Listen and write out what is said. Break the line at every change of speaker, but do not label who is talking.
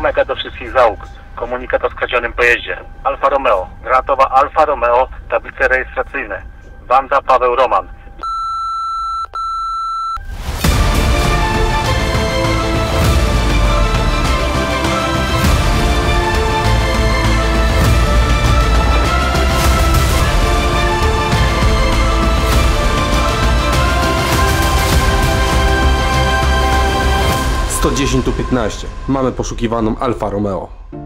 Omega do wszystkich załóg. Komunikat o skradzionym pojeździe. Alfa Romeo. Granatowa Alfa Romeo. Tablice rejestracyjne. Banda Paweł Roman.
Tu 15. Mamy poszukiwaną Alfa Romeo.